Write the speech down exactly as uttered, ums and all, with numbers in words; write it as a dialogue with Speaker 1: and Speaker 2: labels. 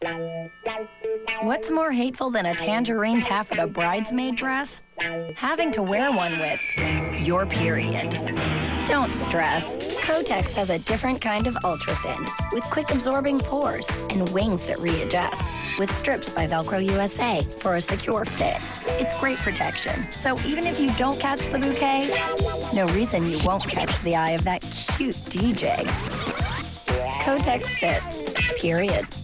Speaker 1: What's more hateful than a tangerine taffeta bridesmaid dress? Having to wear one with your period. Don't stress. Kotex has a different kind of ultra-thin with quick-absorbing pores and wings that readjust with strips by Velcro U S A for a secure fit. It's great protection, so even if you don't catch the bouquet, no reason you won't catch the eye of that cute D J. Kotex fits, period.